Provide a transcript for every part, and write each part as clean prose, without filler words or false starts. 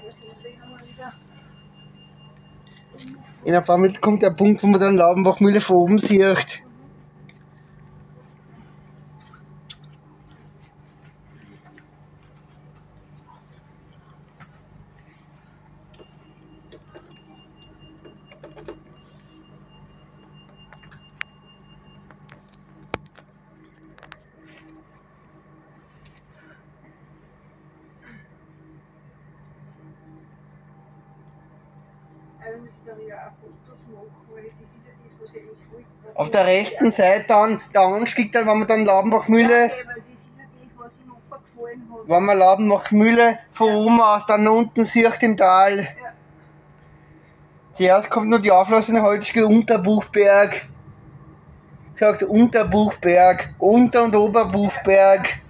In ein paar Minuten kommt der Punkt, wo man dann Laubenbachmühle von oben sieht. Auf der rechten Seite dann der Anstieg, dann, wenn man dann Laubenbachmühle, wenn man Laubenbachmühle von oben aus dann unten sieht im Tal. Zuerst kommt nur die auflassende Holzke Unterbuchberg. Sagt Unterbuchberg, Unter- und Oberbuchberg.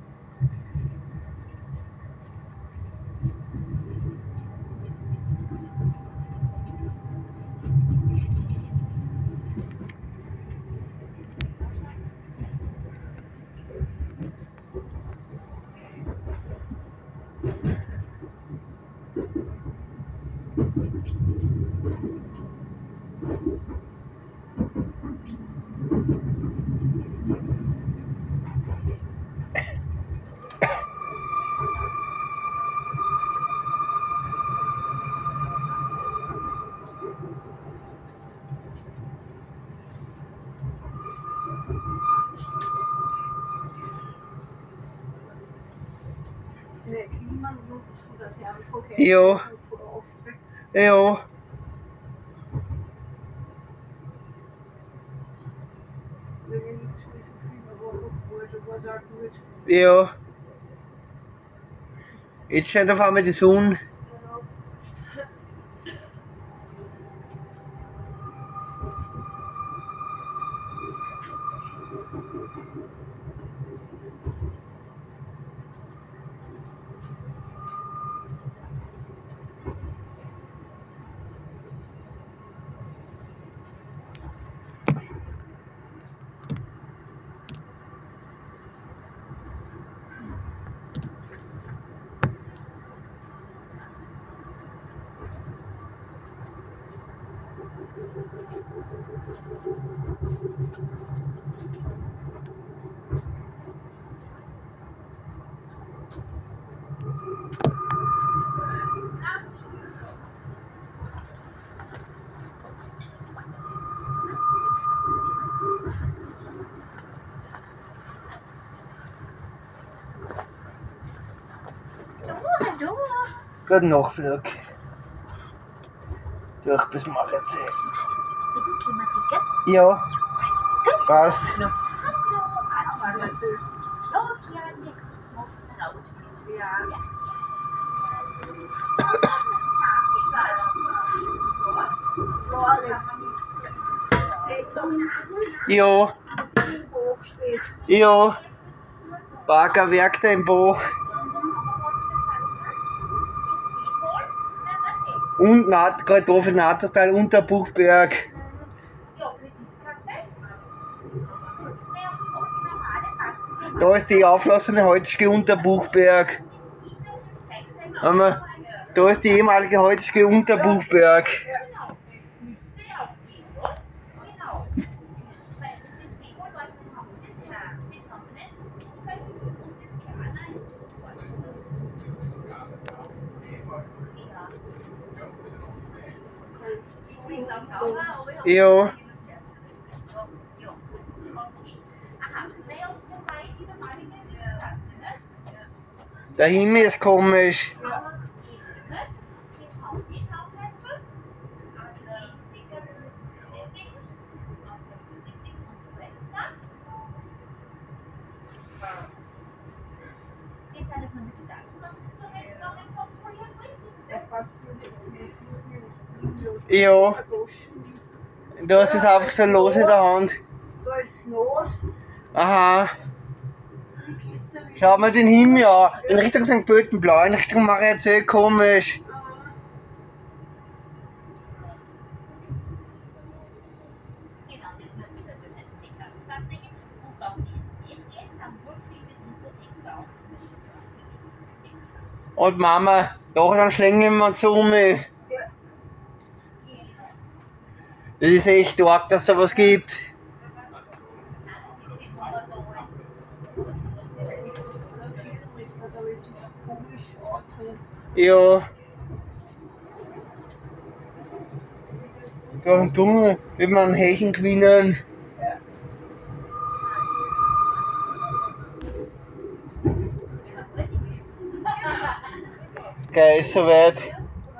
Ja. Ja. Ja. Jetzt scheint auf einmal die Sonne. Guten Nachflug. Durch bis Marezee. Ja. Passt. Ja. Ja. Baggerwerk da im Bach. Und gerade da für Naterstal, Unterbuchberg. Da ist die auflassende Holzke Unterbuchberg. Da ist die ehemalige Holzke Unterbuchberg. Ja. Der Himmel ist komisch. Ja. Du hast es einfach so los in der Hand. Aha. Schau mal den Himmel an. In Richtung St. Pölten blau, in Richtung Marezee komisch. Und Mama, doch, dann schlängen wir uns um. Das ist echt arg, dass es sowas gibt. Ja. Da tun wir einen Hächen gewinnen. Geil, ist soweit.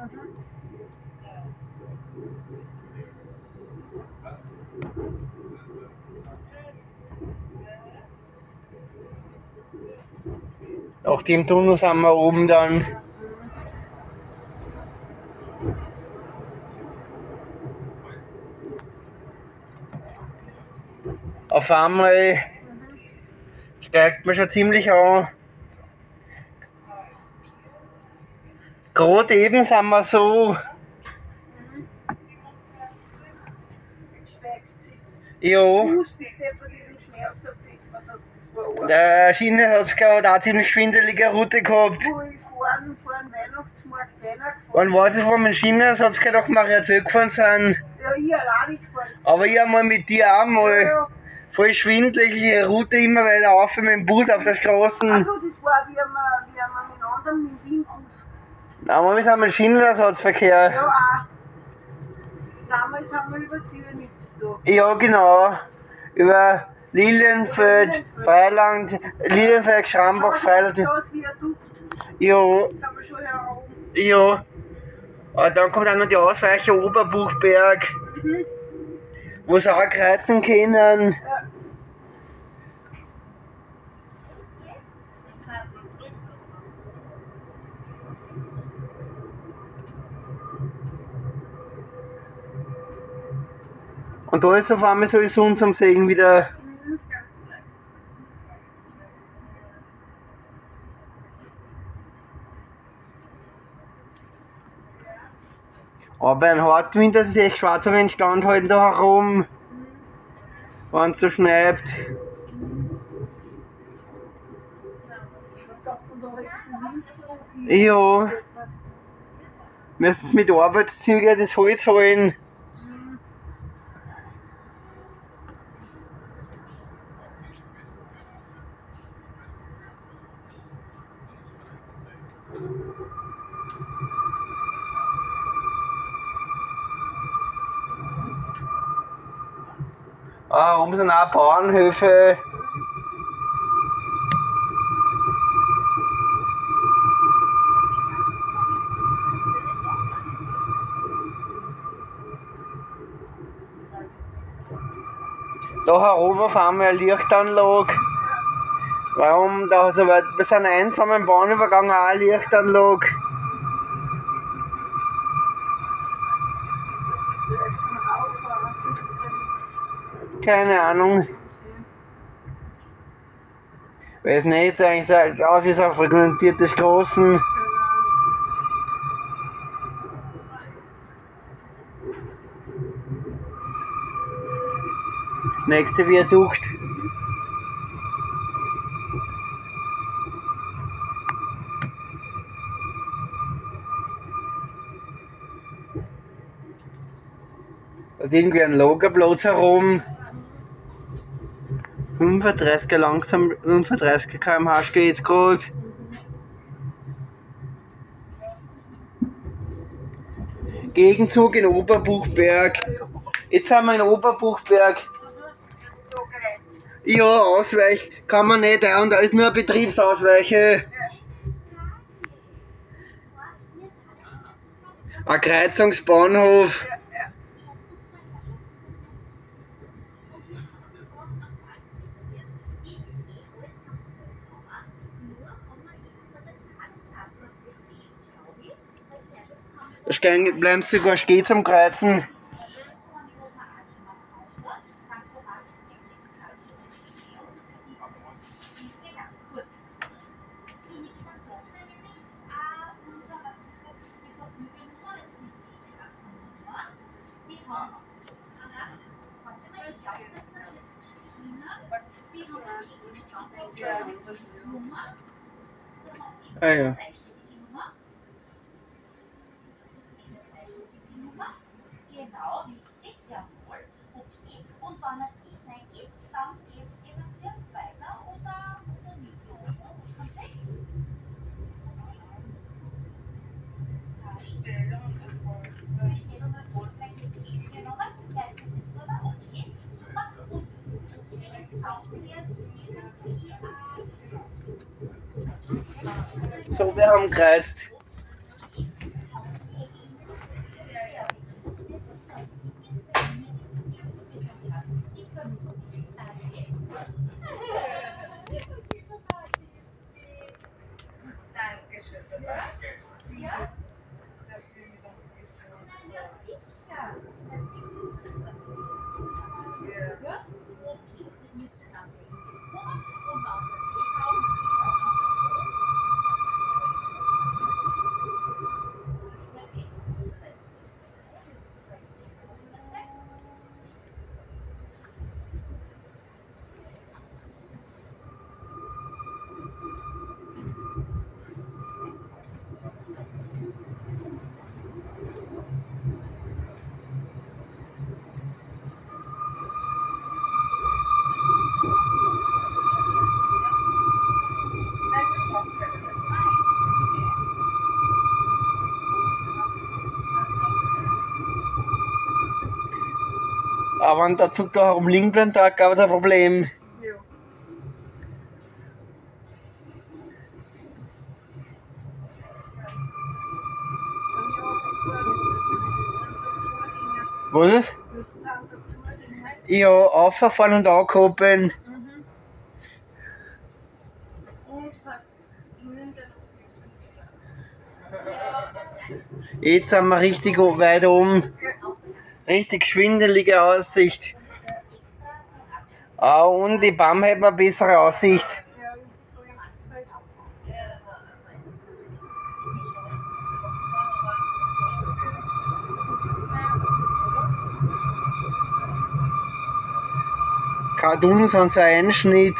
Nach dem Tunnel sind wir oben dann. Auf einmal steigt man schon ziemlich an. Gerade eben sind wir so. Ja. Der Schiene hat gerade auch ziemlich schwindelige Route gehabt. Wo ich vor dem Weihnachtsmarkt reingefahren. Wann war das von den Schienen? Hat es gedacht, wir ja zurückgefahren sind. Ja, ich alleine gefahren. Aber ich einmal mit dir auch mal. Ja. Voll schwindlige Route immer weiter auf mit dem Bus auf der Straße. Also das war wie wir miteinander mit dem Wien-Bus. Aber wir sind mit Schienenersatzverkehr. Ja, auch. Damals haben wir über Türnitz da. Ja, genau. Über Lilienfeld, Freiland, Lilienfeld, Schrambach, Freiland. Das Viadukt. Ja, Das haben wir schon herum. ja. Und dann kommt auch noch die Ausweiche Oberbuchberg, wo sie auch kreuzen können. Ja. Und da ist auf einmal so die Sonne zum Segen wieder. Aber ein Hartwind, das ist echt schwarz, wenn es standhalten da herum, wenn es so schneit. Ja. Müssen mit Arbeitszügen das Holz holen. Warum sind auch Bauernhöfe? Da herum auf einmal eine Lichtanlage. Warum? Da so weit, wir sind einsam im Bahnübergang auch eine Lichtanlage. Keine Ahnung. Weiß nicht, eigentlich aus wie so ein frequentiertes Straßen. Nächste Viadukt. Da hat irgendwie ein Lagerplatz herum. 35 langsam, 35 km/h geht's gerade. Gegenzug in Oberbuchberg. Jetzt sind wir in Oberbuchberg. Ja, Ausweich kann man nicht, und da ist nur eine Betriebsausweiche. Ein Kreuzungsbahnhof. Da bleiben sie sogar stehen zum Kreuzen. Ah ja. Genau, richtig, jawohl. Okay, und wenn er das eingibt, dann geht es eventuell weiter oder nicht. Richtig? Bestellung erfolgreich entgegengenommen. Leistung ist gut, okay, super. Und kaufen wir jetzt irgendwie So, wir haben gekreuzt. Dankeschön. Ja? Dass Sie mit uns gesprochen Nein, ja sicher. haben. Ja. Ja? Okay, das müsste dann kommen. Und was er kaufen, ich schaue mal. Aber wenn der Zug da herumliegen bleibt, da gab es ein Problem. Ja. Was ist? Ja, auffahren und ankuppeln. Und was Ihnen denn Jetzt sind wir richtig weit oben. Richtig schwindelige Aussicht. Ah, und die BAM hat eine bessere Aussicht. ja, ist so jetzt halt. Kein dumm, sondern so ein Einschnitt.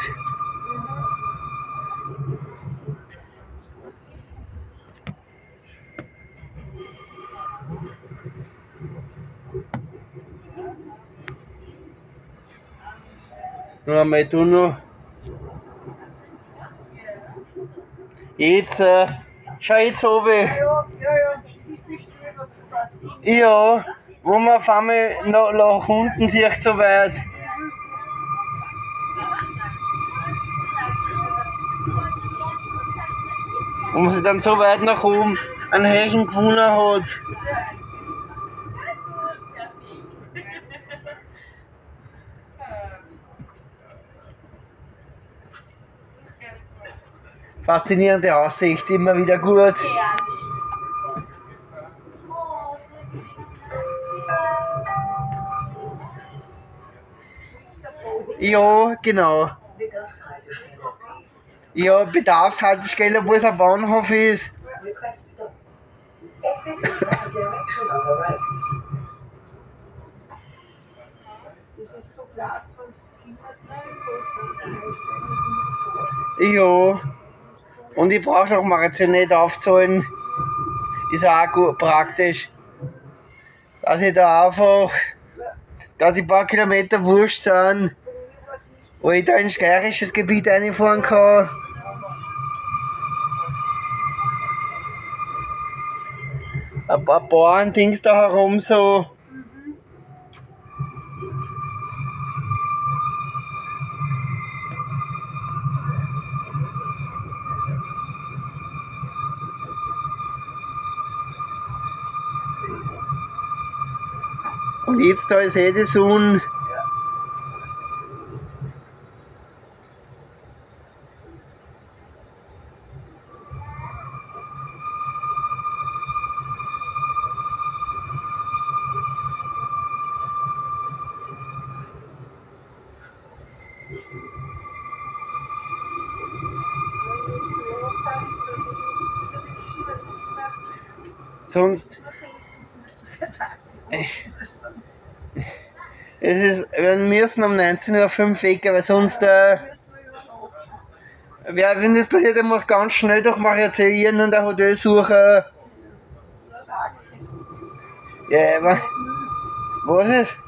Nur einmal du noch. Jetzt, schau jetzt oben. Ja, es ist die Stelle, was du fast siehst. Ja, wo man auf einmal nach unten sieht, so weit. Wo man sich dann so weit nach oben einen Hechen gefunden hat. Faszinierende Aussicht, immer wieder gut. Ja, genau. Ja, Bedarfshaltestelle, wo es ein Bahnhof ist. Das ist so Glas, wenn es Kinderticket kostet. Ja. Und ich brauche noch mal jetzt nicht aufzahlen. Ist auch gut praktisch. Dass ich da einfach, dass ich ein paar Kilometer wurscht sind, wo ich da ins steirisches Gebiet reinfahren kann. Ein paar Bauerndings da herum so. Und jetzt da ist eh die Sonne. Sonst. Wir müssen um 19:05 Uhr weg, weil sonst. Wenn das passiert, dann muss ganz schnell durch Mariazell und ein Hotel suchen. Ja, aber Was ist?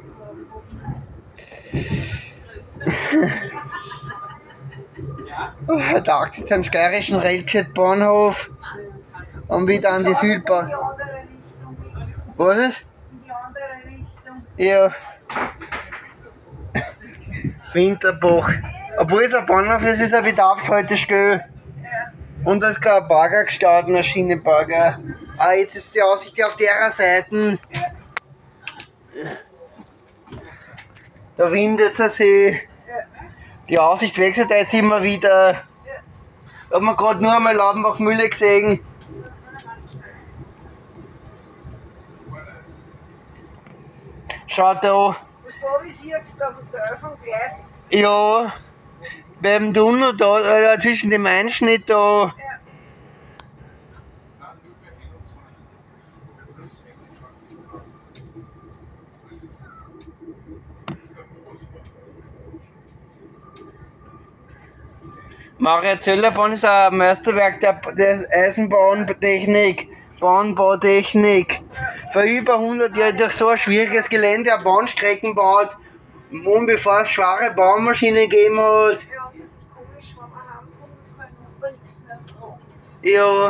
Taxi ist am steirischen Railjet-Bahnhof und wieder an die Südbahn. In die andere Richtung. Was ist? In die andere Richtung. Ja. Winterbach. Obwohl es ein Bahnhof ist, ist ein Bedarfshaltestelle. Und es ist kein Bagger gestartet, ein Schienenbagger. Ah, jetzt ist die Aussicht auf der Seite. Der Wind jetzt ein See. Die Aussicht wechselt jetzt immer wieder. Da hat man gerade nur einmal Laubenbach-Mühle gesehen. Schaut da. Was da wie siehst, da vom Gleis. Ja. Beim Tunnel da, zwischen dem Einschnitt da. Maria Zöllerbahn ist ein Meisterwerk der Eisenbahntechnik, Bahnbautechnik. Vor über 100 Jahren durch so ein schwieriges Gelände eine Bahnstrecken baut, bevor es schwere Baumaschinen gegeben hat. Ja, das ist komisch, wenn man heimkommt und kann über nichts mehr fragen. Ja.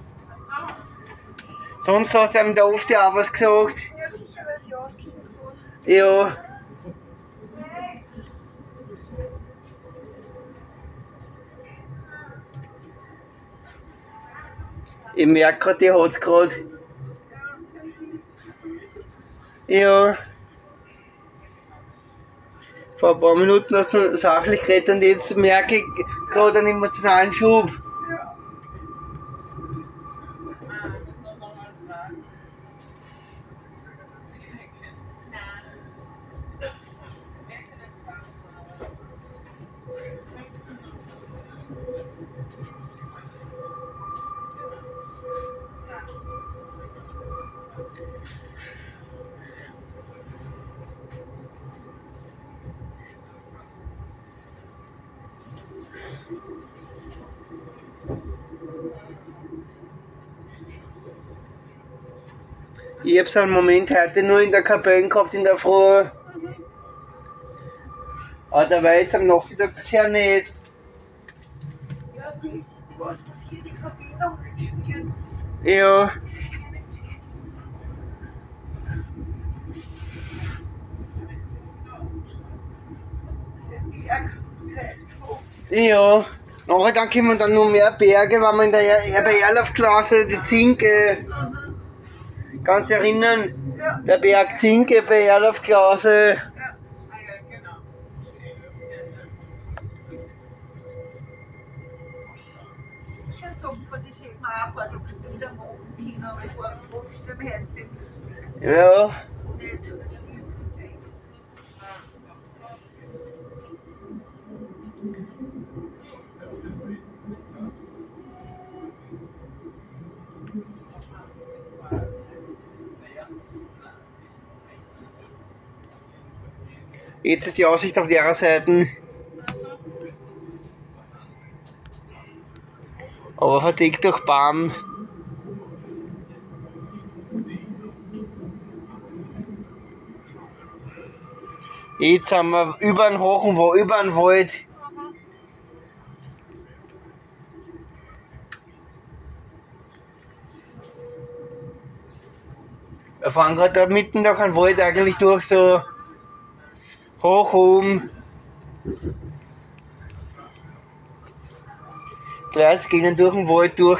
Sonst hast du ihm da oft ja auch was gesagt. Ja, sicher, weil sie auskennt was. Ja. Ich merke gerade, die hat's gerade. Ja. Vor ein paar Minuten hast du sachlich geredet und jetzt merke ich gerade einen emotionalen Schub. Ich hab's einen Moment heute nur in der Kapelle gehabt in der Früh. Aber da war jetzt am Nachmittag bisher nicht. Ja, das ist was hier die Verbindung mitspielt. Ja. Ja. Nachher dann kommen dann noch mehr Berge, wenn man in der bei Erlaufklasse die Zinke. Kannst du dich erinnern? Ja. Der Berg Zinke bei Erlaufklasse. Sicher sagt man, das hätte man auch ein paar Tage später machen können, aber es war trotzdem heute Ja. nicht. Jetzt ist die Aussicht auf der Seite. Aber verdeckt durch Baum. Jetzt sind wir über den Hochenwald, über den Wald. Wir fahren gerade da mitten durch den Wald eigentlich durch, so hoch oben. Gleis gingen durch den Wald durch.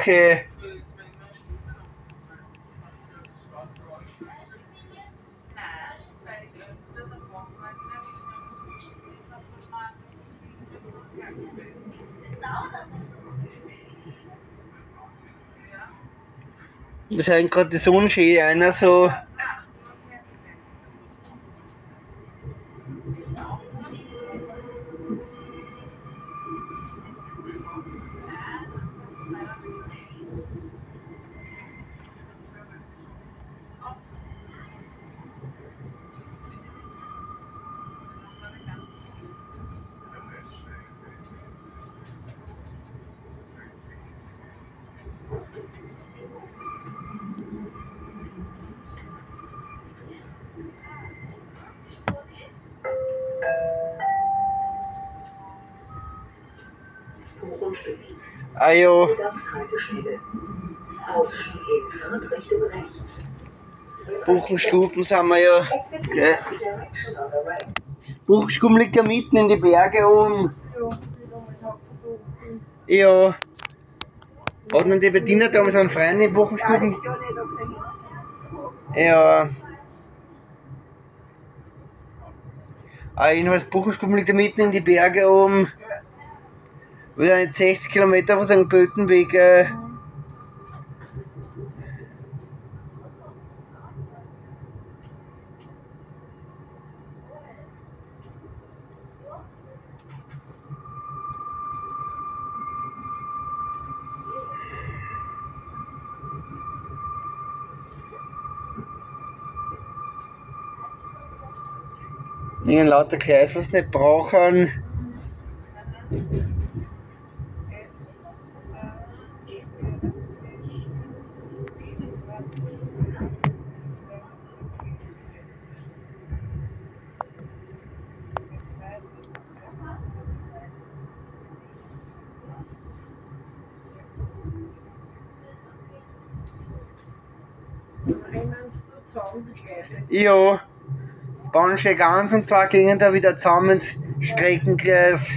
Da scheint gerade die Sonne schön einer so. Ah ja. Bedarfshaltestelle. Ausstieg in Fahrtrichtung rechts. Buchenstuben sind wir ja. Exit Gell. direction on the right. Buchenstuben liegt ja mitten in die Berge oben. Ja, wie du mal sagst, du. Ja. Hat denn die Bettina damals einen Freund in Buchenstuben? Ja nicht auf der Hilfe. Ja. Jedenfalls Buchenstuben liegt ja mitten in die Berge oben. Wieder nicht 60 Kilometer von St. Pölten weg. Ihnen lauter Gleis, was nicht brauchen. Ja, Bahnsteig 1 und 2 gingen da wieder zusammen ins Streckengleis.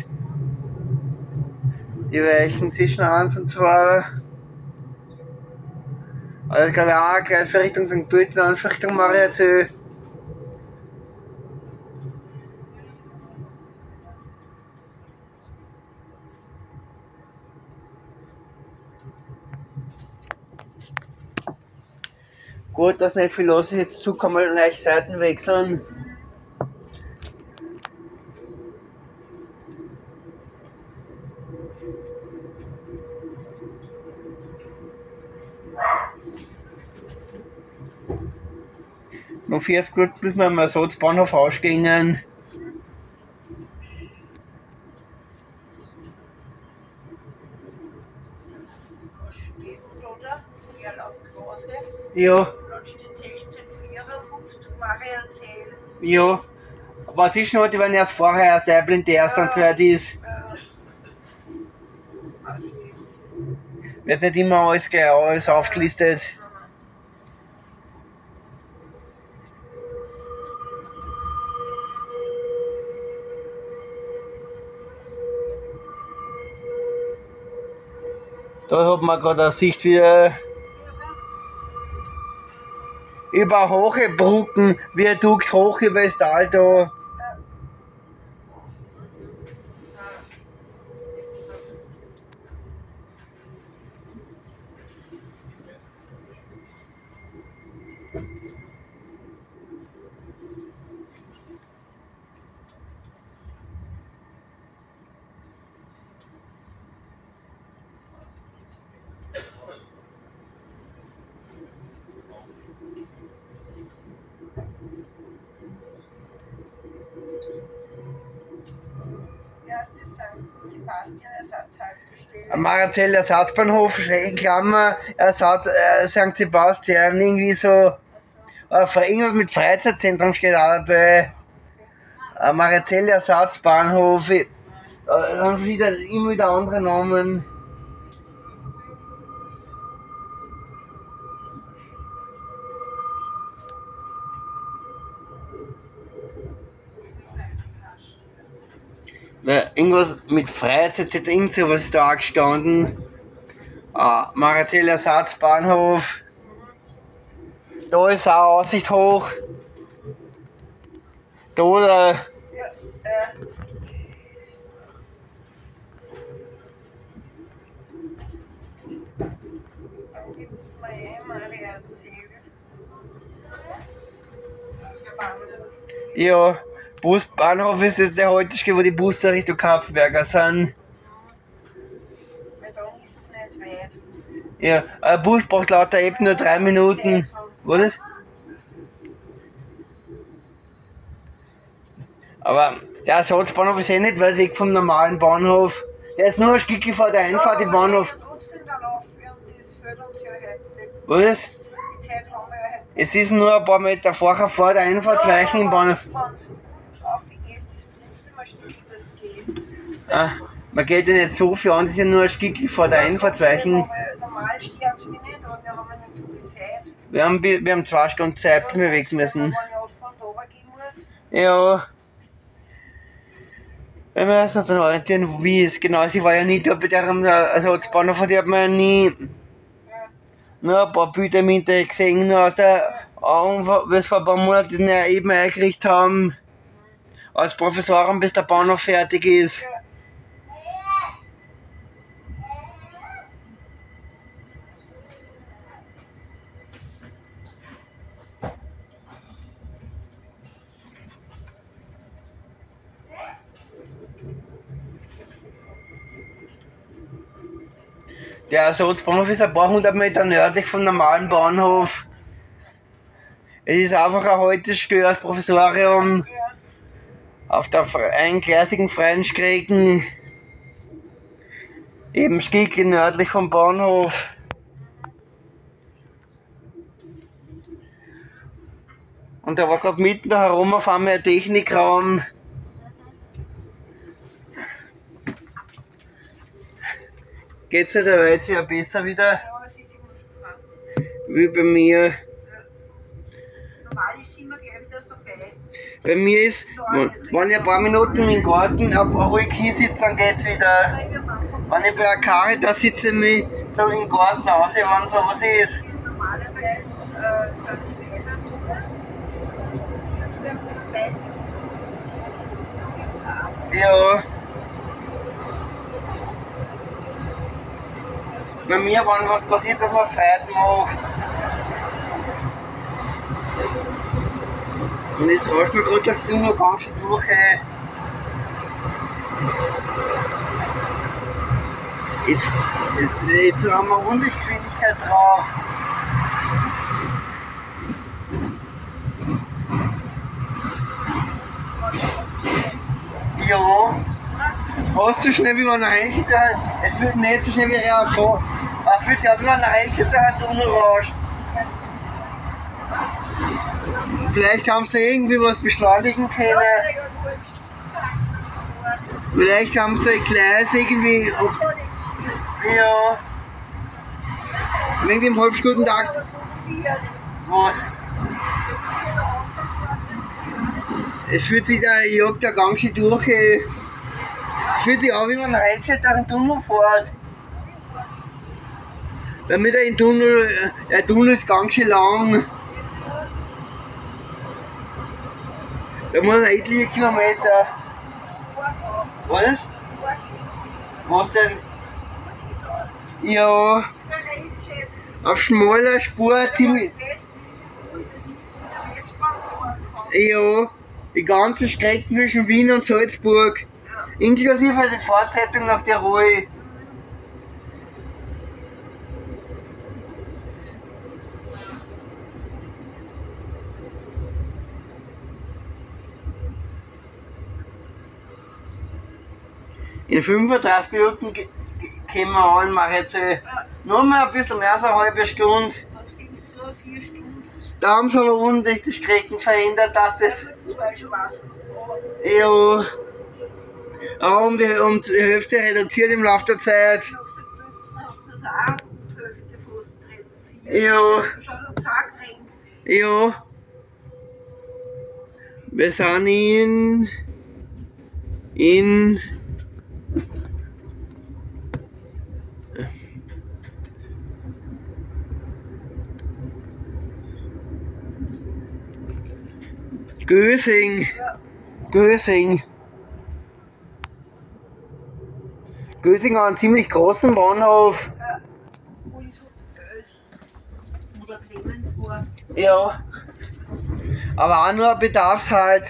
Die Weichen zwischen 1 und 2. Also glaube ich auch Gleis für Richtung St. Pölten und Richtung Mariazell. Gut, dass nicht viel los ist, jetzt Zug kann man leicht Seiten wechseln. Noch 40 Minuten bis wir am Ersatzbahnhof ausgehen. Was steht da? Erlaubklose. Ja, Dort steht 1654 Mariazell. ja. Was ist noch, die werden erst vorher erst einblind, der erst und zweit ist. Also ich. Wird nicht immer alles gleich alles aufgelistet. Da hat man gerade eine Sicht wieder über hohe Brücken, Viadukt hoch über das Tal da. Erstes St. Sebastian Ersatzhaltestelle. Mariazell Ersatzbahnhof, in Klammer, St. Sebastian, irgendwie so. Irgendwas mit Freizeitzentrum steht auch dabei. Mariazell Ersatzbahnhof. Haben wieder, immer wieder andere Namen. Irgendwas mit Freizeit, irgend sowas ist da auch gestanden. Mariazell Ersatzbahnhof. Da ist auch Aussicht hoch. Da Ja, dann gibt man Mariazell. Der Bahnhof. ja, Busbahnhof ist das der heutige, wo die Busse Richtung Kaffenberger sind. Weil da ist es nicht weit. Ja, ein Bus braucht lauter eben nur 3 Minuten. Was? Aber der Ersatzbahnhof ist eh nicht weit weg vom normalen Bahnhof. Der ist nur ein Stückchen vor der Einfahrt im Bahnhof. Trotzdem dann auf und das fällt uns ja heute. Was? Die Zeit haben wir ja heute. Es ist nur ein paar Meter vorher vor der Einfahrtsweichen im Bahnhof. Wenn du aufgehst, ist trotzdem ein Stück, das du gehst. Ah, Man geht ja nicht so viel an, das ist ja nur ein Stückchen vor der Einfahrtsweichen. Aber normal stört es mich nicht und wir haben ja nicht so viel Zeit. Wir haben 2 Stunden Zeit, bis wir weg müssen. Wenn ich oft von da gehen muss. Ja. Wir müssen uns dann orientieren, wie es genau ist. Ich war ja nie da bei der Ersatzbahnhof, von der hat man ja nie Ja. nur ein paar Bilder im Internet gesehen, nur aus der Augen, wie es vor ein paar Monaten ja eben eingerichtet haben, als Professoren, bis der Bahnhof fertig ist. Ja. Der Ersatzbahnhof ist ein paar 100 Meter nördlich vom normalen Bahnhof. Es ist einfach ein Haltestelle als Professorium Ja. auf der eingleisigen freien Strecke, eben Stückchen nördlich vom Bahnhof. Und da war gerade mitten da herum auf einmal ein Technikraum. Geht's ja da jetzt wieder besser wieder, Ja, es ist immer schon gefahren. wie bei mir. Normal ist immer gleich wieder vorbei. Bei mir ist, wenn ich ein paar Minuten im Garten ruhig hinsitze, dann geht's wieder. Weil wir machen Wenn ich bei der Caritas sitze, mich so im Garten raus, wenn sowas ist. normalerweise, dass ich weiter tue, studieren wir weiter. Dann geht's auch. Ja. Bei mir, wenn was passiert, dass man Feierten macht. Und jetzt rauscht mir gerade, dass du noch ganz schön durch. Jetzt haben wir ordentlich Geschwindigkeit drauf. Ja. Hast du schnell wie man reicht? Es fühlt nicht so schnell wie er vor. Er fühlt sich auch wie man reicht, der Tunnel rauscht. Vielleicht haben sie irgendwie was beschleunigen können. Vielleicht haben sie ein Gleis irgendwie auf. Ja. Wegen dem Halbstundentakt. Was? Es fühlt sich der jagt der Gang schon durch. Es fühlt sich an, wie man reicht, der den Tunnel fährt. Damit er im Tunnel, der Tunnel ist ganz schön lang. Da muss er etliche Kilometer. Was? Was denn? Ja, auf schmaler Spur ziemlich. Ja, die ganze Strecke zwischen Wien und Salzburg. Inklusive die Fortsetzung nach Tirol. In 35 Minuten kommen wir an, mache jetzt nur mal ein bisschen mehr als eine halbe Stunde. Da haben sie aber ordentlich die Strecken verändert, dass das. Ja. Auch um die Hälfte reduziert im Laufe der Zeit. Ja. Ja. Wir sind in Gösing. Gösing. Gösing hat einen ziemlich großen Bahnhof. Oder Clemens war. Ja. Aber auch nur Bedarfshalt.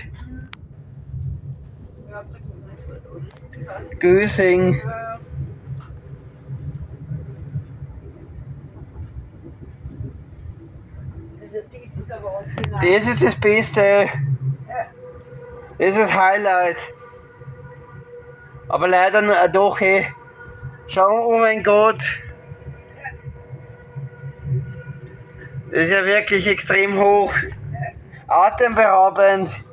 Ja, der Clemens war, oder? Gösing. Das ist ein Wahnsinn. Das ist das Beste. Das ist das Highlight. Aber leider nur doch, hey. Schau, oh mein Gott. Das ist ja wirklich extrem hoch. Atemberaubend.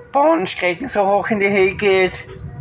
Bahnstrecken so hoch in die Höhe geht.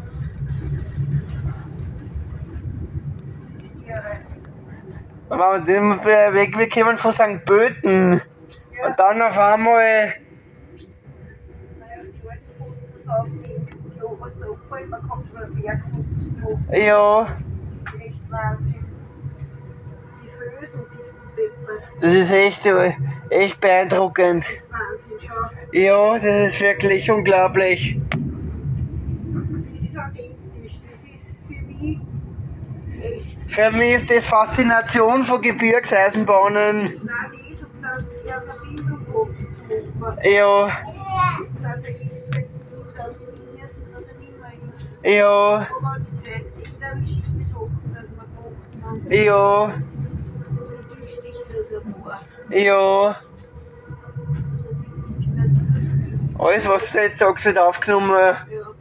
Das ist irre. Aber wir kommen von St. Pölten. Ja, Und dann auf einmal, weil auf die alten Fotos auf die oberste Oper immer kommt, weil der Berg hoch. ja, Das ist echt Wahnsinn. Die Fösen bist du deppert. das ist echt beeindruckend. Das ist Wahnsinn, schau. Ja, das ist wirklich unglaublich. Das ist authentisch. Das ist für mich echt. Für mich ist das Faszination von Gebirgseisenbahnen. Nein, das und dann eine Verbindung oben zum Oper. Ja, Dass er ist, wenn du dann müssen, dass er nicht mehr ist. ja, Aber die Zeit, die dann schicken Sachen, dass man macht, ja, wie tüchtig das er war. ja. Dass er die Natur so liebt. Alles, was du jetzt sagst, wird aufgenommen. Ja.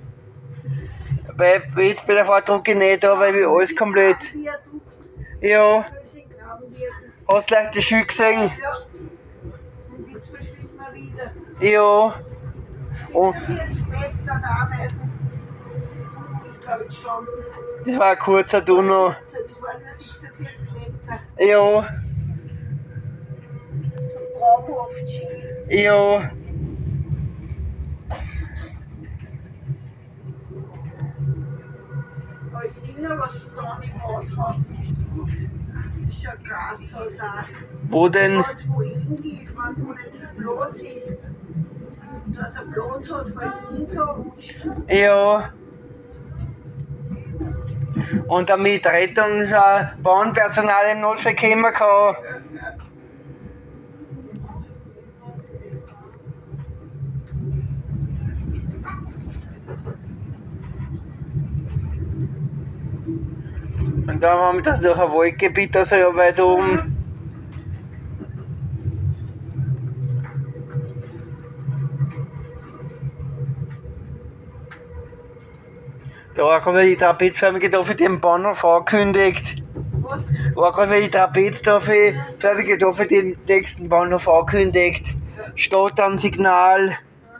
Weil jetzt bei der Fahrt drucke ich nicht da, weil ich alles komplett. Ja, hast du gleich die Schuhe gesehen? Ja. Und jetzt verschwindet man wieder. Ja. Und 46 Meter der Ameisen. Ist, glaube ich, gestanden. das war ein kurzer Tunnel. Das waren nur 46 Meter. Ja, So traumhaft Ski. ja. Aber die Dinger, was du da nicht gehabt hast, die Spitze, das ist schon krass, so eine Sache. Wo denn? Platz, wo eng ist, wenn du nicht Platz ist, dass er Platz hat, weil es nicht so rutscht. Ja. Und damit Bahnpersonal im Notfall kommen kann. Und da haben wir das durch ein Waldgebiet, also ja weit oben. Da haben wir die trapezförmige da für den Bahnhof angekündigt. Was? Da haben wir die trapezförmige da für den nächsten Bahnhof angekündigt. Stadtansignal.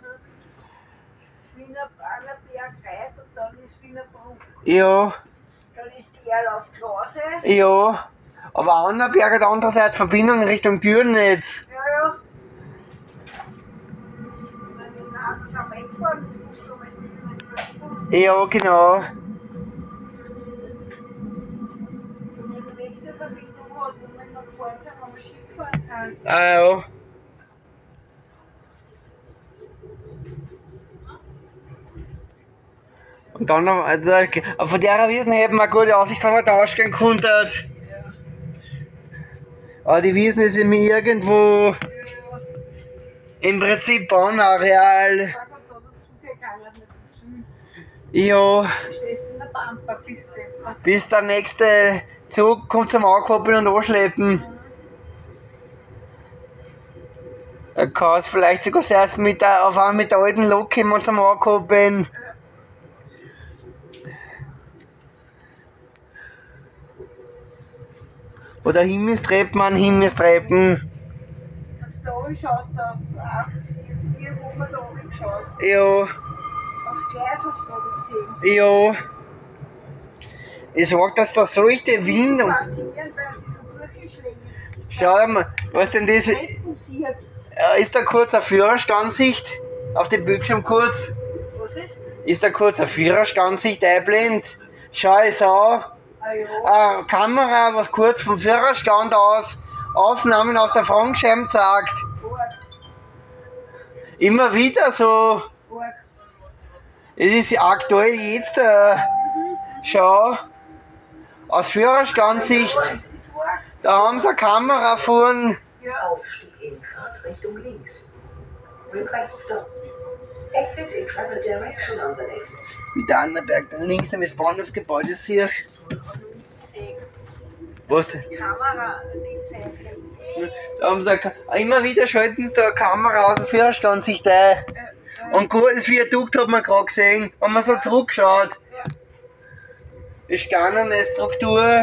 Wiener Berg reit und dann ist Wiener Bruck. Ja, Dann ist die Erl auf Glase. ja. Aber Annaberg hat andererseits Verbindung in Richtung Dürnitz. Ja, ja. Nein, das haben wir eingefahren. So, weil es mit dem Bus. Ja, genau. Und wenn die nächste Verbindung hat, wo wir noch gefahren sind, haben wir Ski gefahren sind. Ah ja. Und dann noch, also, von der Wiesen hätten wir eine gute Aussicht von der Tauschgang gekonnt. Aber die Wiesen ist immer irgendwo im Prinzip Baunareal. Ich sag, da dazu gegangen, nicht dazu. Ja, Du stehst in der Pampa, bist du. bis der nächste Zug kommt zum Ankuppeln und anschleppen. Da kann es vielleicht sogar erst auf einmal mit der alten Lok kommen und zum Ankuppeln. Oder Himmelstreppen an Himmelstreppen. Also da oben schaust du aufs Gebiet, wo man da oben schaut. Ja, Aufs Gleis hast du da oben gesehen. ja. Ich sag, dass da solche Wind und. Faszinierend, weil sie so durchgeschlägt. Schau mal, was denn das? Rechten sie jetzt. Ist da kurz eine Führerstandsicht? Auf dem Bildschirm kurz? Was ist? Ist da kurz eine Führerstandsicht einblendet? Schau es an. Ah ja. Eine Kamera, was kurz vom Führerstand aus Aufnahmen aus der Frontscheibe zeigt. Org. Immer wieder so. Org. Es ist aktuell jetzt, schau, aus Führerstandsicht, Ja, ist das Org? da haben sie eine Kamera vorn. Ja. Aufstieg in Fahrtrichtung links. Request stop. Exit in travel direction on the left. Mit der Annaberg, dann links am Bahnhofsgebäude sehe ich. Sehen. Was? Die Kamera, die Zeichen. Da haben sie immer wieder schalten sie da eine Kamera aus der Führerstandsicht ein. Und gut, das Viadukt hat man gerade gesehen, wenn man so zurückschaut. Die scannende Struktur.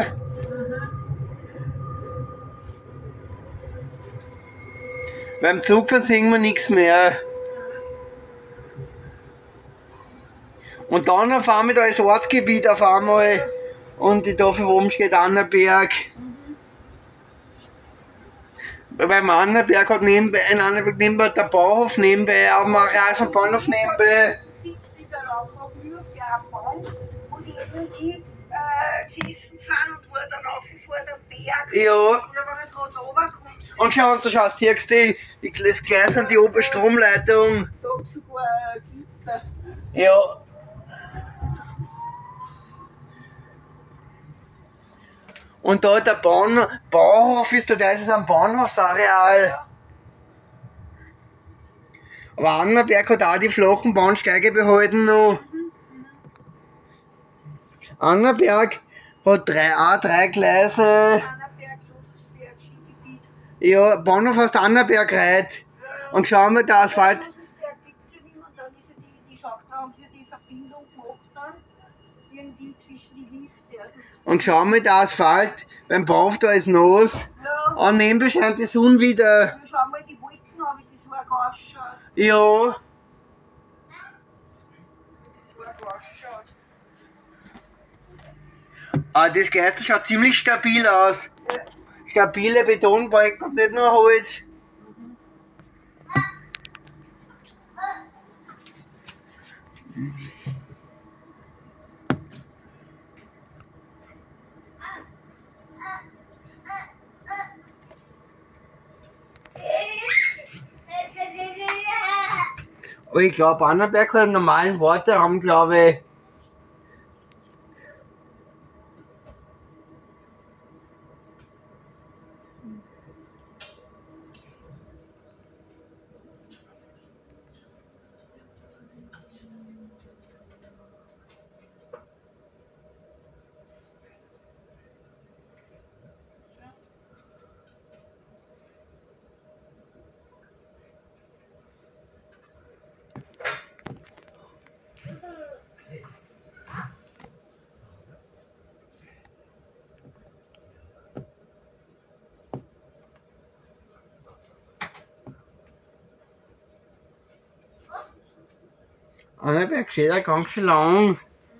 Beim Zug sehen wir nichts mehr. Und dann auf einmal, da ist Ortsgebiet auf einmal. Und die Tafel oben steht Annaberg. Beim Annaberg hat in Annaberg nebenbei der Bauhof nebenbei, am Areal vom Bahnhof nebenbei. Sitzt die da auch nur auf der Bank, wo die eben die gesessen sind und wo dann auf wie vor der Berg. Ja. Oder wenn er gerade runterkommt, Und schau, siehst du, das Gleis sind die obere Stromleitung. da sogar ein Gitter. Ja. Und da der Bauhof ist, da ist es am Bahnhofsareal. Aber Annaberg hat auch die flachen Bahnsteige behalten noch. Annaberg hat drei Gleise. Annaberg, Josefsberg, Skigebiet. Ja, Bahnhof aus Annaberg reit. Und schau mal, der Asphalt. Josefsberg gibt es ja nicht mehr und dann ist ja die Schacht, da haben sie ja die Verbindung gemacht dann. Irgendwie zwischen die Lifte. Und schau mal, der Asphalt. Beim Bauhof, da ist nass. Ja, Und nebenbei scheint die Sonne wieder. wir schauen mal die Wolken an, wie das Werk ausschaut. Ja. Das Werk ausschaut. Das Gleis schaut ziemlich stabil aus. Stabile Betonbalken und nicht nur Holz. Aber ich glaube, Annaberg hat einen normalen Warteraum, glaube ich. Annaberg steht ja ganz schön lang.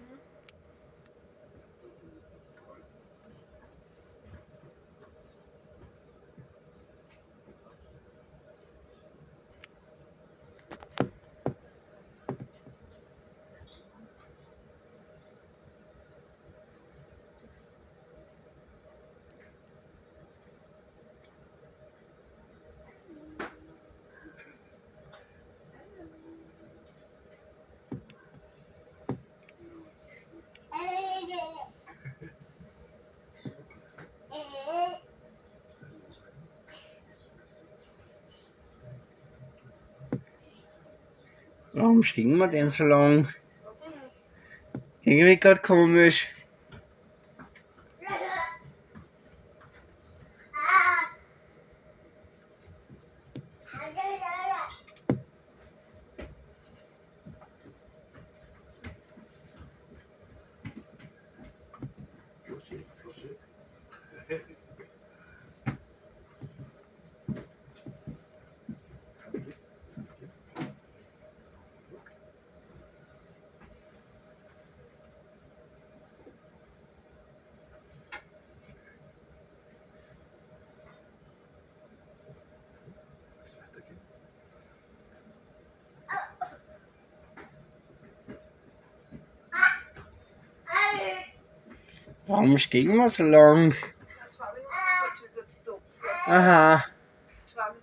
Warum stehen wir denn so lang? Irgendwie gerade komisch. Warum stehen wir so lang? 2 Minuten verzögert es doch. Aha. 2 Minuten.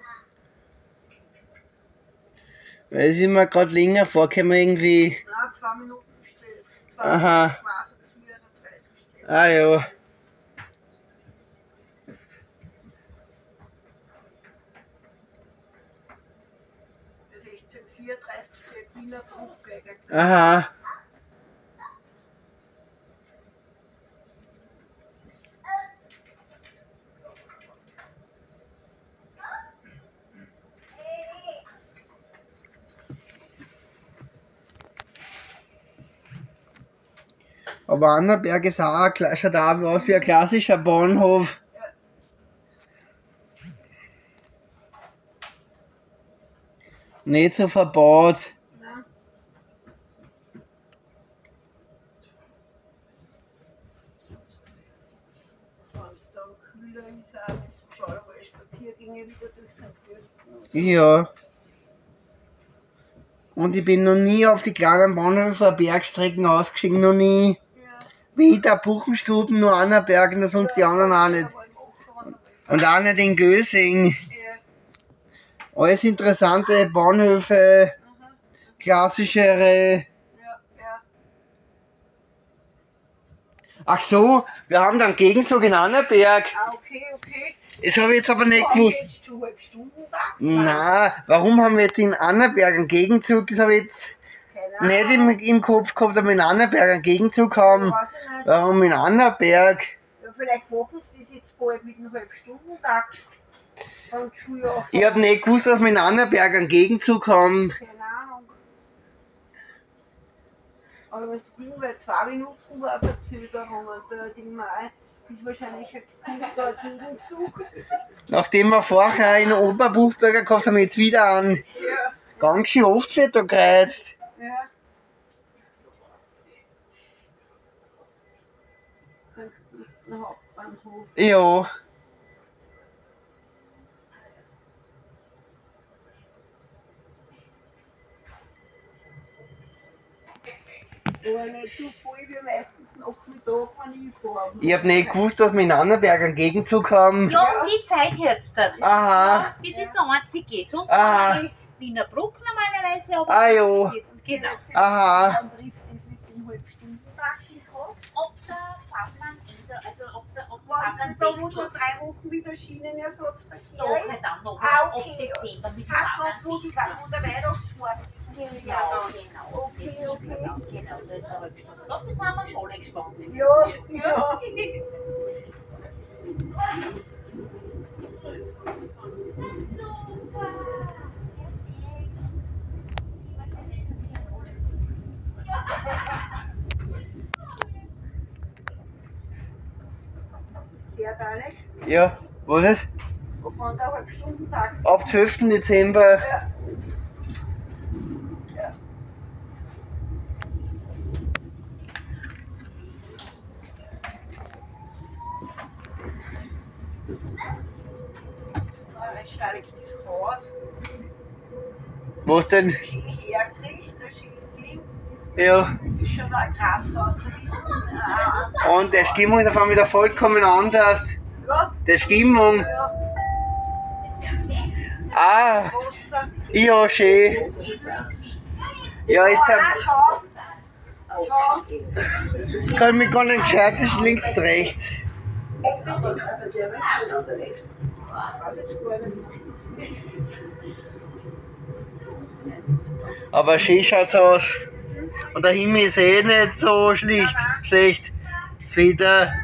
Weil es immer gerade länger vorkommen irgendwie. Nein, 2 Minuten spät. 2 Aha. Minuten, 34 spät. Ah ja. Das ist 16:34 spät, Wiener Bruch eigentlich. Aha. Aber Annaberg ist auch, schaut auch aus wie ein klassischer Bahnhof. Nicht so verbaut. Nein. dann kühler ist, auch wenn es geschaut habe, alle Spaziergänge wieder durch St. Pölten. Ja. Und ich bin noch nie auf die kleinen Bahnhöfe Bergstrecken ausgestiegen, noch nie. Ja. Weder Buchenstuben, nur Annaberg, und sonst die anderen auch nicht. Und auch nicht in Gösing. Ja. Alles interessante Bahnhöfe, klassischere. Ja, ja. Ach so, wir haben dann Gegenzug in Annaberg. Ah, okay, okay. Das habe ich jetzt aber nicht Warum gewusst. jetzt schon halb Stunden Tag? Na, warum haben wir jetzt in Annaberg einen Gegenzug? Das habe ich jetzt Keine nicht im Kopf gehabt, dass wir in Annaberg einen Gegenzug haben. Weiß ich nicht. Warum in Annaberg? Ja, vielleicht machen sie das jetzt bald mit einem Halbstundentag. Beim Schuljahr. Ich habe nicht gewusst, dass wir in Annaberg einen Gegenzug haben. Keine Ahnung. Aber das Ding war 2 Minuten war eine Verzögerung und da denke ich mir auch, ist wahrscheinlich ein guter Gegenzug. Nachdem wir vorher in Oberbuchberger gehabt haben, jetzt wieder einen Ja. ganz schön oft wird da gekreuzt. Ja. St. Pölten Hauptbahnhof. Ja. Aber nicht so voll wie meistens Nachmittag, wenn ich fahre. Ich habe nicht gewusst, dass wir in Annaberg einen Gegenzug haben. Ja, um die Zeit jetzt. Aha. Das ist der einzige. Sonst Aha. habe ich Wiener Bruck normalerweise, aber Ah, ja. jetzt genau. Aha. Dann trifft das mit den Halbstundentag gehabt. Ob der Fahrplan ändert, also ob der Warte, Fahrplan da wo so wechselt, 3 Wochen wieder Schienenersatzverkehr doch ist. dann noch Ah, ab okay. Dezember mit dem Hast du Fahrplan dort, wo wechseln. wo der Weihnachtsmarkt ist? Ja, genau. Okay, okay. Genau, da ist eine Halbstunde. Da sind wir schon gespannt. Ja, ja. Gehört Alex, Ja, was ist? wovon der Halbstundentag. Ab 12. Dezember. Ja. Ja. Schau jetzt das Haus. Was denn? Schön hergekriegt, da schön ging. Ja. Das schaut auch krass aus. Da hinten. Und die Stimmung ist auf einmal wieder vollkommen anders. Ja, Die Stimmung. ja. Ah, Wasser. ja, schön. Ja, jetzt Schau. Schau. kann ich mich gar nicht gescheit zwischen links und rechts. Exit in other direction on the left. Also jetzt gar nicht. Aber schön schaut's aus. Und der Himmel ist eh nicht so schlecht. Das Wetter.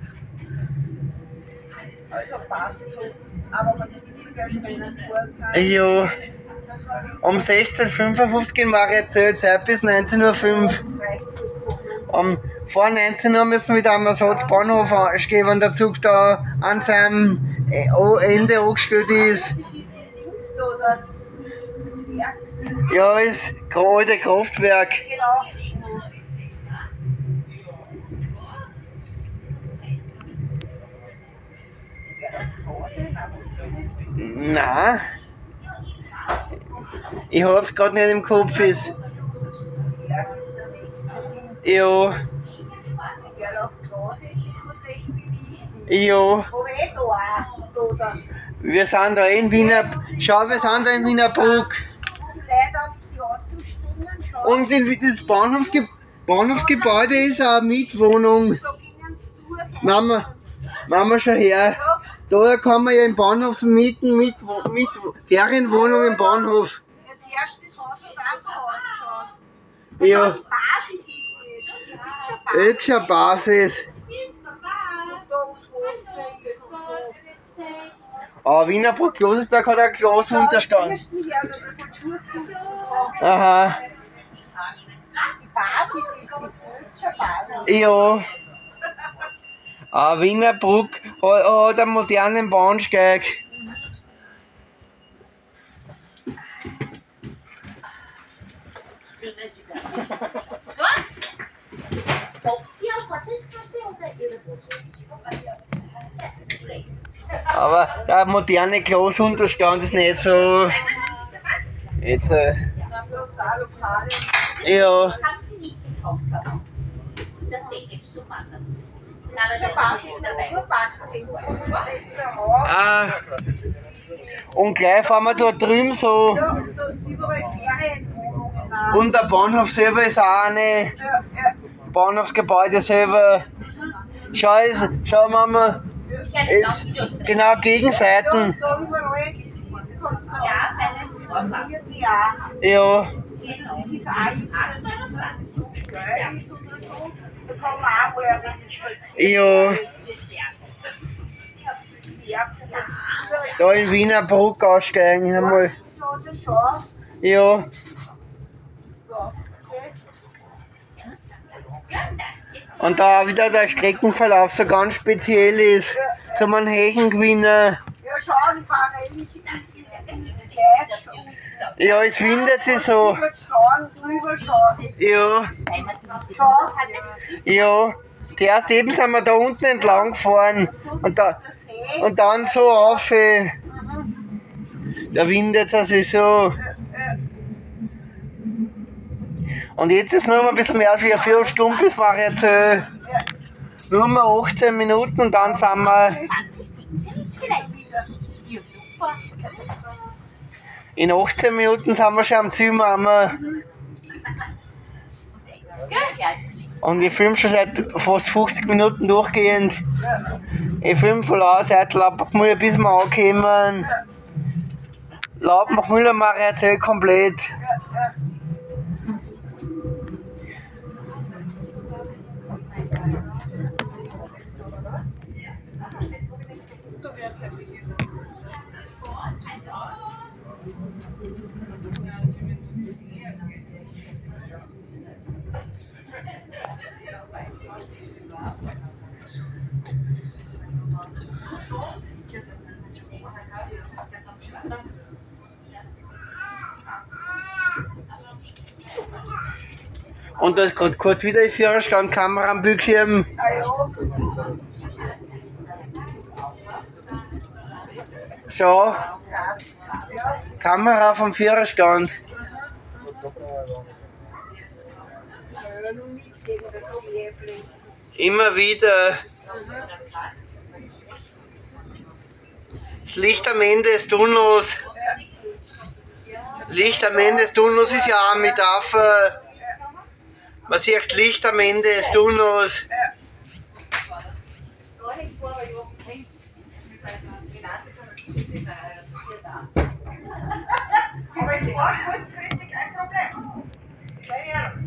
Also passt so. Aber wenn es wieder schneller fährt, Ja. Um 16:55 Uhr war erzählt, Zeit bis 19:05 Uhr. das reicht vollkommen. Vor 19 Uhr müssen wir wieder am Ersatzbahnhof gehen, wenn der Zug da an seinem Ende angestellt ist. Das ist das Dienst oder das Werk. Ja, ist alte Kraftwerk. Genau. Nein. Ich hab's gerade nicht im Kopf. Werk ist der nächste Dienst. Ja, Egal auf Glas ist, das was recht beliebt ist. ja. Aber da auch. Da. Wir sind da in Wiener. Schau, wir sind da in Wiener Bruck. Leider die Autos stehen schon. Und das Bahnhofsgebäude ist auch eine Mietwohnung. Da gingen sie durch. Machen wir schon her. Ja, Daher kann man ja im Bahnhof mieten, mit Ferienwohnung im Bahnhof. jetzt erst das Haus hat auch so ausgeschaut. Ja, Die Basis ist das. Die Witcherbasis. Ökscher Basis. Da wo das Wasser ist und so. Aber Wiener Bruck Josefberg hat einen Glasunterstand. Erst mich her, da wird von Schurken gekommen. Aha, Die Basis ist die Witcherbasis. ja. Wiener Bruck hat einen modernen Bahnsteig. Nehmen Sie das. Gut? Habt ihr eine Vorteilskarte oder irgendwo so? Der moderne Klosunterstand ist nicht so. Jetzt, ja. Haben sie nicht gekauft gehabt. Das Package zum Wandern. Nein, das ist nicht dabei. Ah. Und gleich fahren wir dort drüben so. Und der Bahnhof selber ist auch eine. Bahnhofsgebäude selber. Schau Mama. Ist genau Gegenseiten. Ja, meine Ja. Das ist auch da kann man auch mal ein wenig Ja. Da in Wiener Bruck aussteigen einmal. Ja. Und da wieder der Streckenverlauf so ganz speziell ist. Zum Hechen-Gewinner. Ja, schau, die Barrel ist Ja, es windet sich so. drüber schauen. Ja. Schau, Ja. Zuerst eben sind wir da unten entlang gefahren. Und dann so rauf. Da windet es sich so. Und jetzt ist nur ein bisschen mehr als 4 Stunden bis Mariazell. Nur mal 18 Minuten und dann sind wir 20 vielleicht. Ja, super. in 18 Minuten sind wir schon am Ziel, Mama. Herzlich. Und ich filme schon seit fast 50 Minuten durchgehend. Ich filme von Seite Laubachmüller bis wir ankommen. Laubachmüller Mariazell komplett. Und da ist gerade kurz wieder die Führerstandkamera am Bildschirm. Schau. Kamera vom Führerstand. Immer wieder. Das Licht am Ende des Tunnels. Licht am Ende des Tunnels ist ja auch eine Metapher. Man sieht Licht am Ende des Tunnels. Aber es war kurzfristig ein Problem. Keine Ahnung.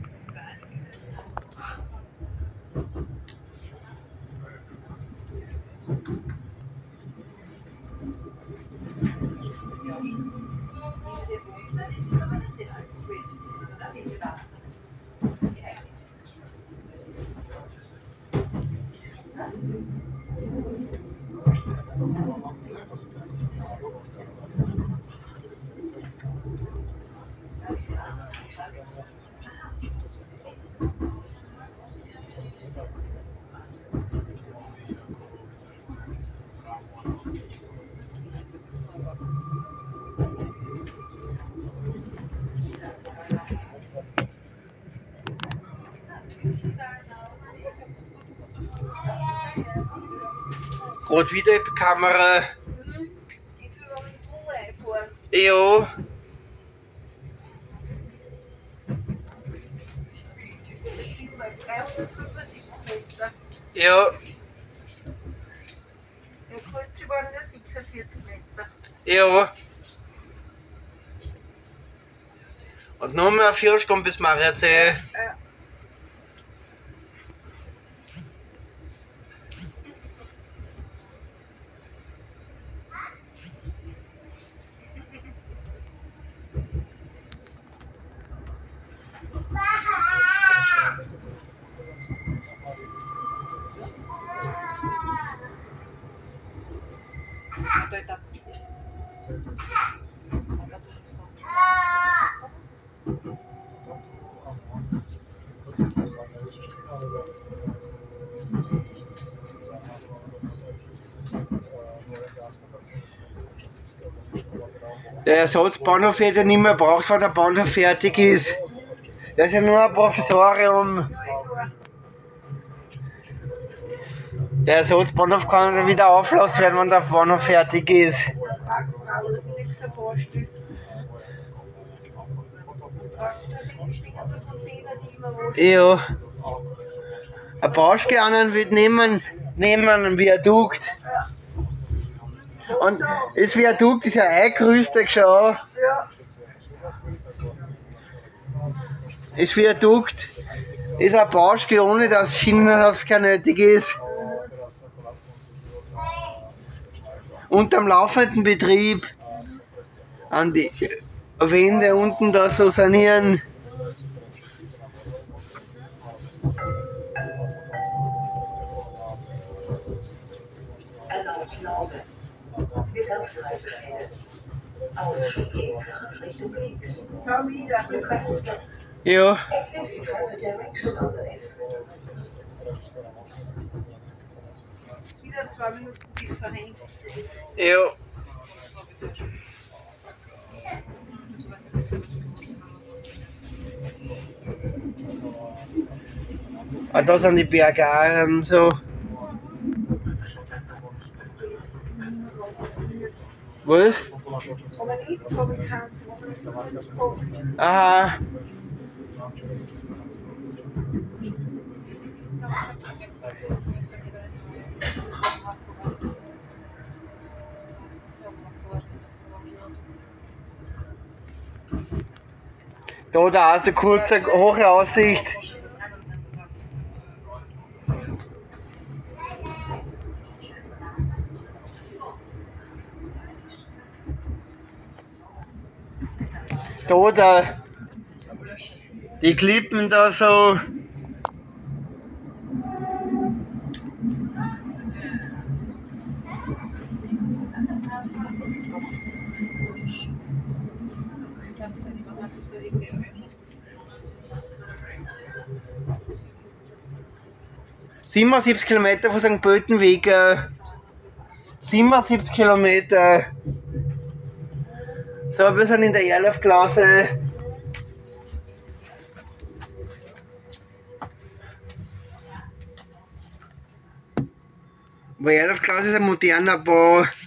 Gerade wieder die Kamera. Jetzt will man mit dem Tunnel einfahren. Ja. Das sind mal 375 Meter. Ja. Ja, kurz waren nur 46 Meter. Ja. Und noch mehr 4 Stunden bis Mariazell. Nur der Gast, aber Der Ersatzbahnhof wird ja nicht mehr gebraucht, weil der Bahnhof fertig ist. Das ist ja nur ein Provisorium. Der Ersatzbahnhof kann also wieder aufgelassen werden, wenn der Bahnhof fertig ist. Ja. Ein Baustelle wird neben einem Viadukt. Und das Viadukt ist ja eingerüstet schon. Das Viadukt ist ein Baustelle, ohne dass Schienenverkehr nötig ist. Unterm laufenden Betrieb an die Wände unten da so sanieren. Erlaubt Norden. Mittagshaltestelle. Ausstieg ebenfalls Richtung links. Request stop. Ja. Exit in further direction on the left. Wieder 2 Minuten Differenz. Ja. Ah, da sind die Berge auch und so. Was? Aber nicht, aber ich kann es machen. Aha. Da auch so kurze, hohe Aussicht. Da die Klippen da so. ...77 Kilometer von St. Pölten weg. 77 Kilometer. So, wir sind in der Erlaufklasse. Aber Erlaufklasse ist ein moderner Bau. Ja.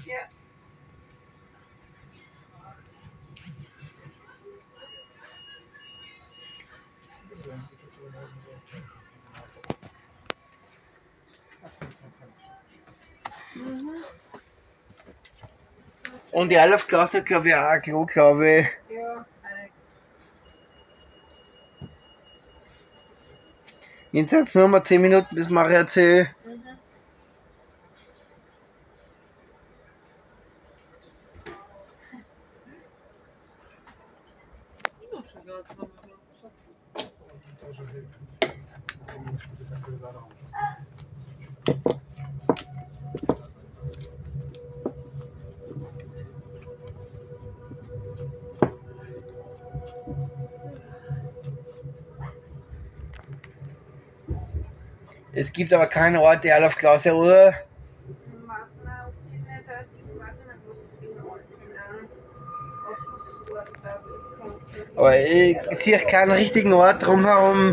Und die Erlaufklasse glaube ich auch ein Klo, glaube ich. Ja. Jetzt sind es nur mal 10 Minuten bis Mariazell. Es gibt aber keine Ort, die Erlaufklasse, oder? Aber ich sehe keinen richtigen Ort drumherum.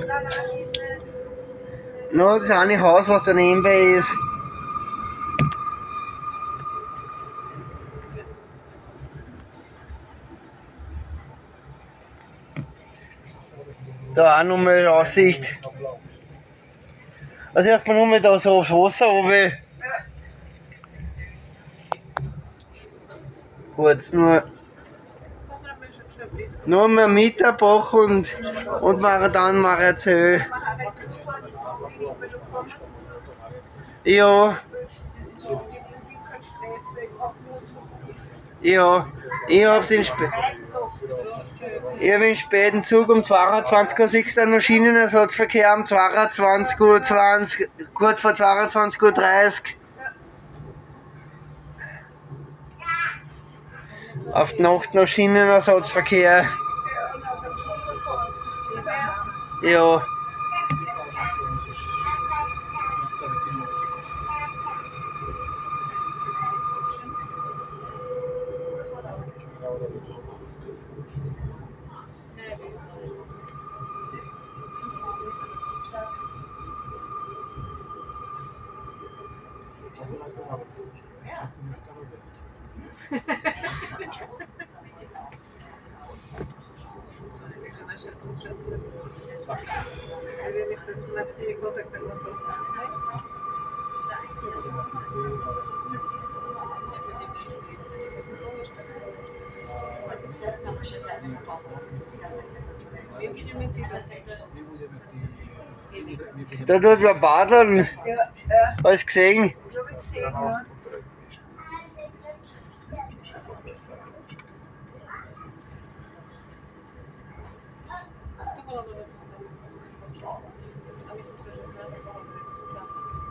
Nur das eine Haus, was daneben ist. Da auch nochmal Aussicht. Also ich bin nur mal da so aufs Wasser runter. Kurz nur mehr Mieterbach und dann Mariazell. Ja. Ja, ich hab den späten Zug um 22.06 Uhr noch Schienenersatzverkehr um 22.20 Uhr, kurz vor 22.30 Uhr. Auf die Nacht noch Schienenersatzverkehr. Ja. Takže naše konštrukce. Neviem, jestli si mať s nimi kontakt, tak na to. Hej? My budeme tí Da tut wer badeln. Ja, ja, Hast du gesehen? das habe ich gesehen, ja. To bolo dobre tam. A myslím si, že sme na to pohodli správu.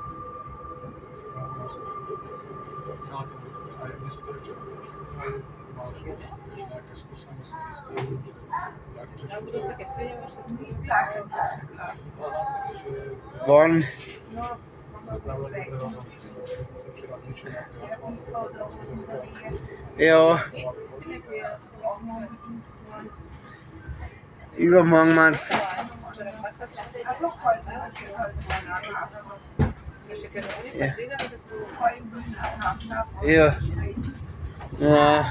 A budúce, keď prídeme, už to tu Tak, Wann? no, mám weg. Ja, übermorgen meinst du? Also, heute, ešte keď oni sa pridali, tak tu Ja. Ja.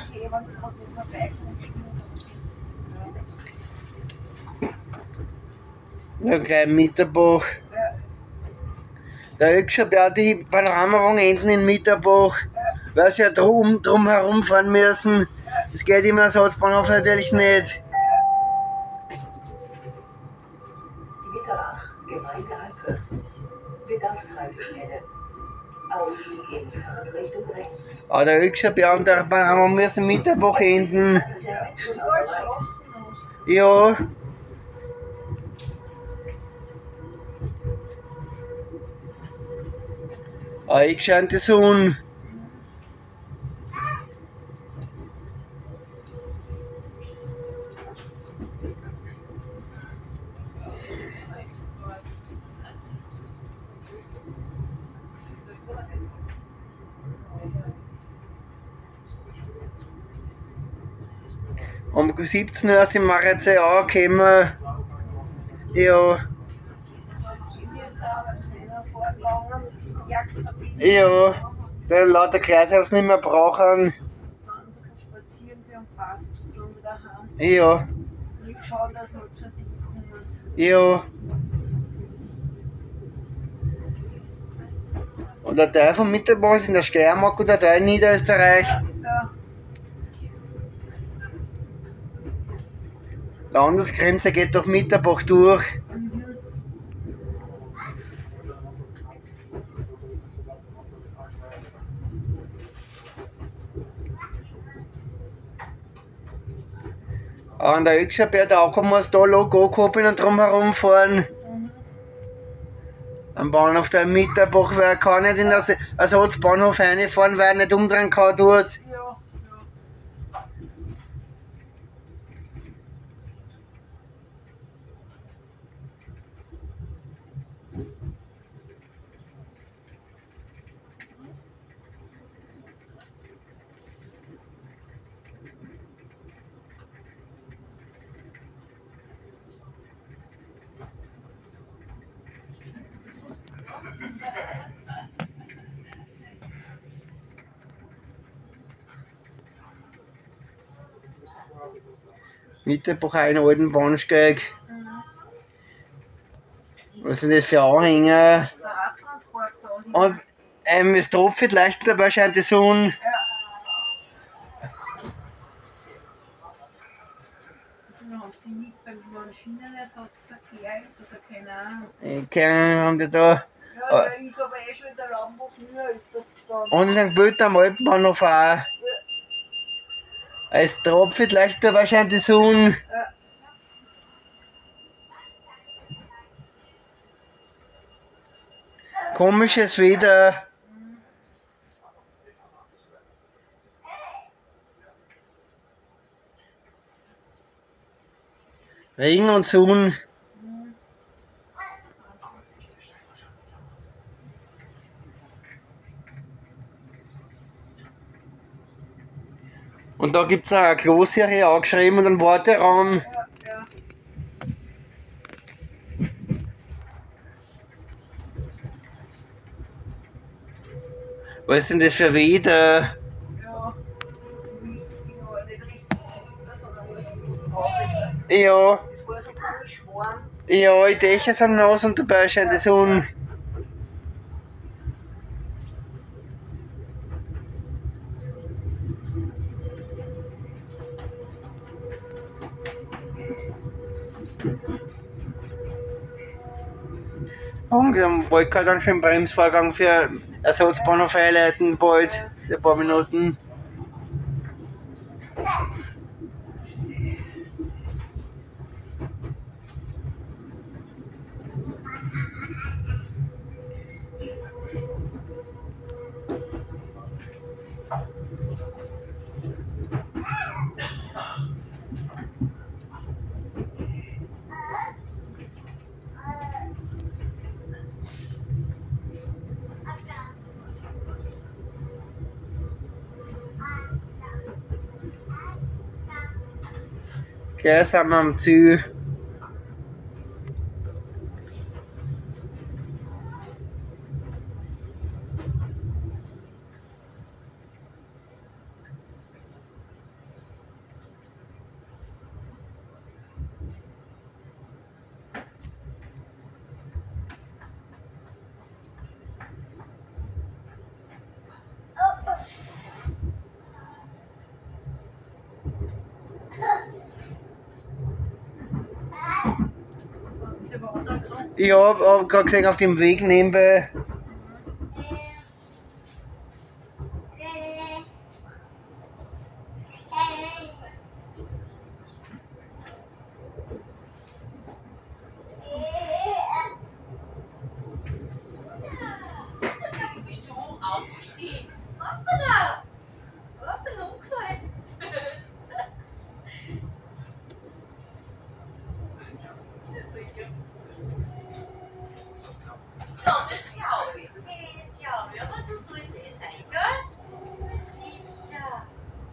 Ja, gleich Mitterbach. Der Ökscher die Panoramawochenenden in Mitterbach, weil sie ja drum herumfahren müssen. Das geht im Ersatzbahnhof natürlich nicht. Mitterach, Gemeinde Alpfürsten. Bedarfshaltestelle. Ausstieg in Fahrtrichtung rechts. Aber der Ökscher und der Panorama müssen Mitterbach enden. Ja. Ich scheint das un. Um 17 Uhr sind wir jetzt auch gekommen. Ja. Ja. Der lauter Kreishaus nicht mehr brauchen. Ja. Ja. Und der Teil von Mittelbach ist in der Steiermark und der Teil in Niederösterreich. Landesgrenze geht durch Mitterbach durch. An der Ökscherberg, der Auto muss da Logo koppeln und drum herumfahren. Am Bahnhof der Mitterbach, weil er kann nicht in den Ersatzbahnhof reinfahren, weil er nicht umdrehen kann dort. Mitterbach, einen alten Bahnsteig. Was sind das für Anhänger? Und es tropft leicht, dabei scheint die Sonne. Keine haben die da. Ja, der ist aber eh schon in der Lambo früher öfters gestanden. Und in St. Pölten am Alpenbahnhof auch. Es tropft leicht, dabei scheint die Sonne. Komisches Wetter. Regen und Sonne. Und da gibt es eine Kloserie angeschrieben und einen Warteraum. Was ist denn das für wieder? Ja, ich war nicht richtig runter, sondern nur so traurig. Ja, Es war so komisch warm. ja, die Dächer sind nass und dabei scheint die Sonne. Und ich wollte gerade dann schon einen Bremsvorgang für Ersatzbahnhof einleiten, bald, in ein paar Minuten. Gleich sind wir am Ziel. Sie war runtergekommen. Ich hab gerade gesehen auf dem Weg nebenbei. Bist du ausgestiegen? Hoppala! Hoppala, umgefallen. Ja, das glaube ich. Das glaube ich. Aber so soll es sein, gell? Sicher.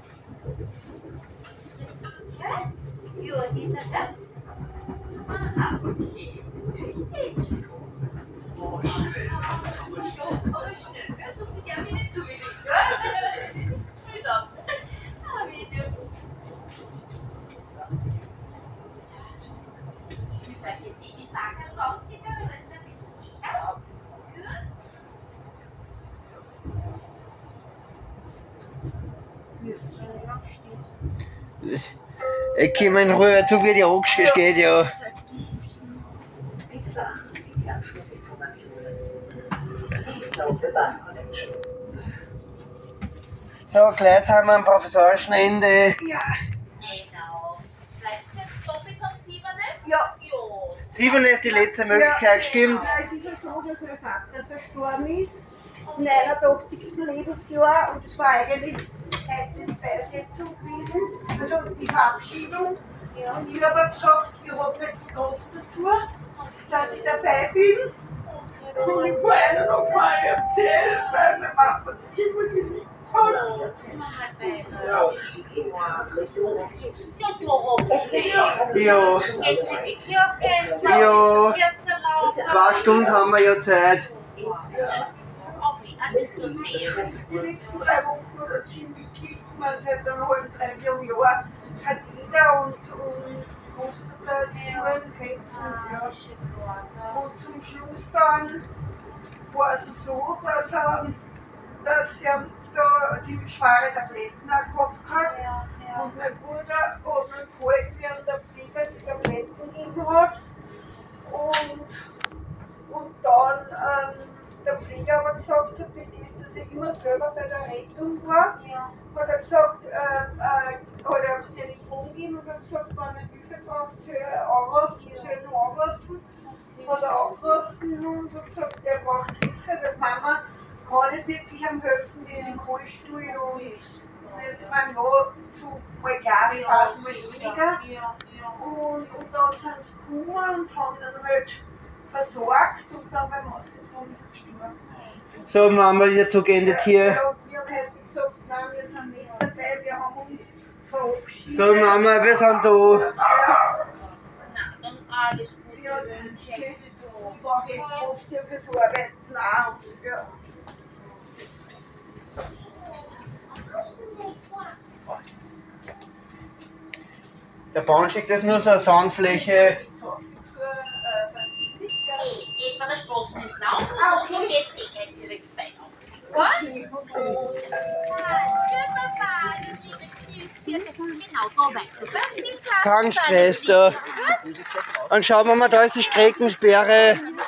Sicher? Ja, dieser Platz. Aha, okay. Tüchtig. Oh, Schatz. Aber schnell, gell? So viel darf ich nicht zu wenig, gell? Das ist zu wieder. Ah, wieder. Wie weit jetzt in den Wagen rausziehen, oder ist es ein bisschen sicher? Müssen schon nicht aufstehen. Ich komme in Ruhe zu, wie die angestellt ja. Bitte beachten Sie die Anschlussinformationen. Please note the bus connections. So, gleich sind wir am Professorenende. Ja, Genau. Bleibt jetzt doch bis um 7, ne? ja. Jo. 7 ist die letzte Möglichkeit, stimmt's? Ja, es ist ja so, dass mein Vater verstorben ist, im 89. Lebensjahr, und es war eigentlich heute die Beisetzung gewesen, also die Verabschiedung. Ja. Und ich habe gesagt, ich habe nicht die Kraft dazu, dass ich dabei bin. Und ich vor einer noch mal erzählen, weil meine Mama Zimmer geliebt hat. Ja, Ja, Jetzt in die Kirche, Ja. 14 Laut. 2 Stunden haben wir ja Zeit. Okay, alles notiert. Die letzten 3 Wochen oder ziemlich kick, man seit einem halben, dreiviertel Jahr hat jeder und Prostata-Touren gesetzt. Ja. Und zum Schluss dann war es so, dass er da die schwere Tabletten auch gehabt hat. Und mein Bruder hat mir gefallen, während der Pfleger die Tabletten gegeben hat. Und dann der Pfleger hat gesagt, so, bis das, dass er immer selber bei der Rettung war, hat er gesagt, hat er aufs Telefon gegeben und hat gesagt, wenn er Hilfe braucht, soll er anrufen, soll er nur anrufen. Hat er angerufen und hat gesagt, der braucht Hilfe, weil Mama kann nicht wirklich am helfen, die ist im Rollstuhl und nicht man zu mal klare Phasen, mal weniger. Und dann sind sie gekommen und haben dann halt versorgt und dann beim Ausgetragen ist er gestorben. So, Mama, jetzt so geendet hier. Ja, wir haben heute gesagt, nein, wir sind nicht dabei, wir haben uns verabschiedet. So, Mama, wir sind da. Na, dann alles Gute Ja, wünsche okay. ich. Ich war echt oft fürs Arbeiten auch. Ja. Der Bahnsteig, das ist nur so eine Sandfläche. Etwa der Straßen entlang und dann geht's gleich direkt weit auf. Okay. Genau, da weiter. Kein Stress da. Und schauen wir mal, da ist die Streckensperre.